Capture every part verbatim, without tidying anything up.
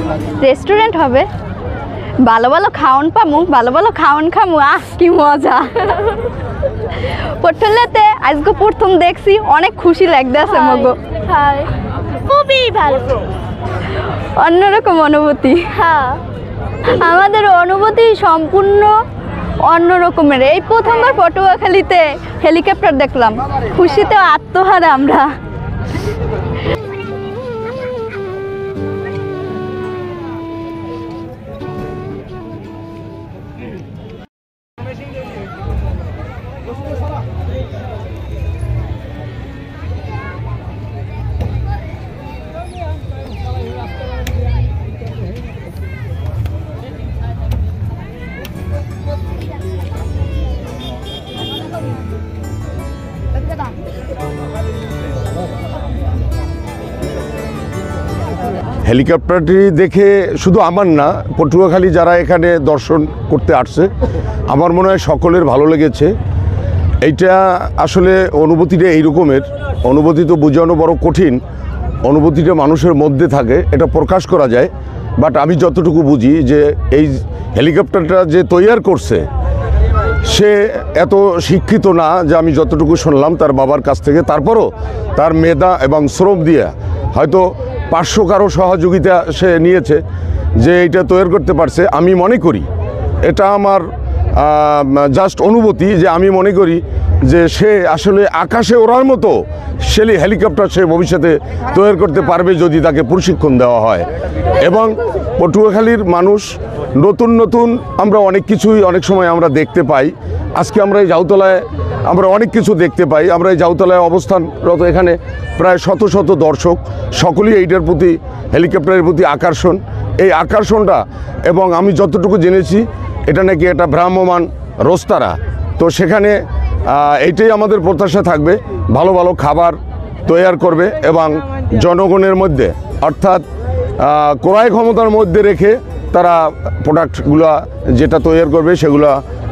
Restaurant হবে, ভালো ভালো খাওন পামু, ভালো ভালো খাওন খামু, আহ কি মজা। পটুয়াখালীতে আজকে প্রথম দেখছি, অনেক খুশি লাগতেছে মগো। খুবই ভালো, অন্যরকম অনুভূতি। হ্যাঁ আমাদের অনুভূতি সম্পূর্ণ অন্যরকমের। এই প্রথমবার পটুয়াখালীতে হেলিকপ্টার দেখলাম, খুশিতে আত্মহারা আমরা। হেলিকপ্টারটি দেখে শুধু আমার না, পটুয়াখালী যারা এখানে দর্শন করতে আসছে, আমার মনে হয় সকলের ভালো লেগেছে। এইটা আসলে অনুভূতিটা এই রকমের, অনুভূতি তো বোঝানো বড় কঠিন, অনুভূতিটা মানুষের মধ্যে থাকে, এটা প্রকাশ করা যায়। বাট আমি যতটুকু বুঝি যে এই হেলিকপ্টারটা যে তৈয়ার করছে সে এত শিক্ষিত না, যে আমি যতটুকু শুনলাম তার বাবার কাছ থেকে। তারপরও তার মেধা এবং শ্রম দিয়ে হয়তো পাঁচশো কারো সহযোগিতা সে নিয়েছে যে এইটা তৈরি করতে পারছে। আমি মনে করি, এটা আমার জাস্ট অনুভূতি, যে আমি মনে করি যে সে আসলে আকাশে ওড়ার মতো সে হেলিকপ্টার সে ভবিষ্যতে তৈরি করতে পারবে যদি তাকে প্রশিক্ষণ দেওয়া হয়। এবং পটুয়াখালীর মানুষ নতুন নতুন আমরা অনেক কিছুই অনেক সময় আমরা দেখতে পাই। আজকে আমরা এই জাউতলায় আমরা অনেক কিছু দেখতে পাই। আমরা এই জাউতলায় অবস্থানরত এখানে প্রায় শত শত দর্শক, সকলেই এইটার প্রতি, হেলিকপ্টারের প্রতি আকর্ষণ। এই আকর্ষণটা, এবং আমি যতটুকু জেনেছি এটা নাকি একটা ভ্রাম্যমান রোস্তারা, তো সেখানে এইটাই আমাদের প্রত্যাশা থাকবে, ভালো ভালো খাবার তৈয়ার করবে এবং জনগণের মধ্যে, অর্থাৎ ক্রয় ক্ষমতার মধ্যে রেখে তারা প্রোডাক্টগুলো যেটা তৈরি করবে সেগুলো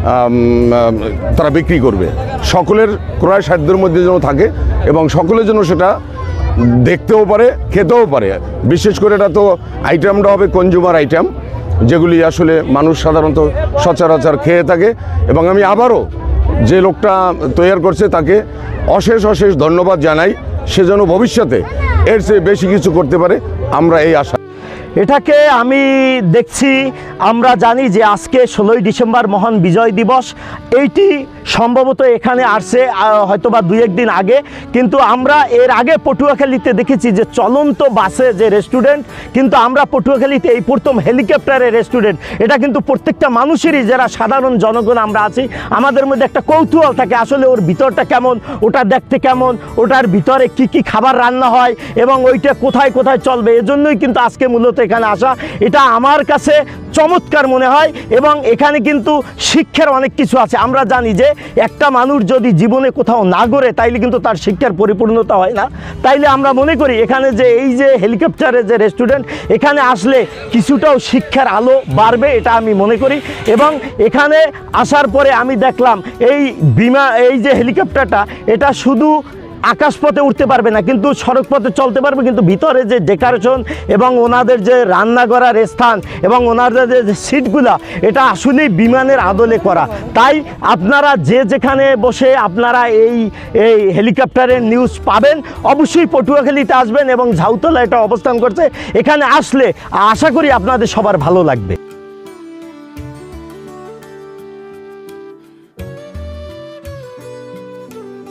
তারা বিক্রি করবে। সকলের ক্রয় সাধ্যের মধ্যে যেন থাকে এবং সকলের জন্য সেটা দেখতেও পারে, খেতেও পারে। বিশেষ করে এটা তো আইটেমটা হবে কনজিউমার আইটেম, যেগুলি আসলে মানুষ সাধারণত সচরাচর খেয়ে থাকে। এবং আমি আবারও যে লোকটা তৈরি করছে তাকে অশেষ অশেষ ধন্যবাদ জানাই। সে যেন ভবিষ্যতে এর চেয়ে বেশি কিছু করতে পারে, আমরা এই আশা। এটাকে আমি দেখছি, আমরা জানি যে আজকে ষোলোই ডিসেম্বর মহান বিজয় দিবস, এইটি সম্ভবত এখানে আসছে হয়তোবা দুই একদিন আগে, কিন্তু আমরা এর আগে পটুয়াখালীতে দেখেছি যে চলন্ত বাসে যে রেস্টুরেন্ট, কিন্তু আমরা পটুয়াখালীতে এই প্রথম হেলিকপ্টারের রেস্টুরেন্ট। এটা কিন্তু প্রত্যেকটা মানুষেরই, যারা সাধারণ জনগণ আমরা আছি, আমাদের মধ্যে একটা কৌতূহল থাকে আসলে ওর ভিতরটা কেমন, ওটা দেখতে কেমন, ওটার ভিতরে কি কি খাবার রান্না হয় এবং ওইটা কোথায় কোথায় চলবে। এজন্যই কিন্তু আজকে মূলত এখানে আসা। এটা আমার কাছে চমৎকার মনে হয় এবং এখানে কিন্তু শিক্ষার অনেক কিছু আছে। আমরা জানি যে একটা মানুষ যদি জীবনে কোথাও না গড়ে তাইলে কিন্তু তার শিক্ষার পরিপূর্ণতা হয় না। তাইলে আমরা মনে করি এখানে যে এই যে হেলিকপ্টারের যে রেস্টুরেন্ট, এখানে আসলে কিছুটাও শিক্ষার আলো বাড়বে, এটা আমি মনে করি। এবং এখানে আসার পরে আমি দেখলাম এই বিমা এই যে হেলিকপ্টারটা, এটা শুধু আকাশপথে উঠতে পারবে না, কিন্তু সড়ক পথে চলতে পারবে, কিন্তু ভিতরে যে ডেকোরেশন এবং ওনাদের যে রান্না করার স্থান এবং ওনাদের যে সিটগুলা, এটা আসলেই বিমানের আদলে করা। তাই আপনারা যে যেখানে বসে আপনারা এই এই হেলিকপ্টারের নিউজ পাবেন, অবশ্যই পটুয়াখালীতে আসবেন এবং ঝাউতলা এটা অবস্থান করছে। এখানে আসলে আশা করি আপনাদের সবার ভালো লাগবে।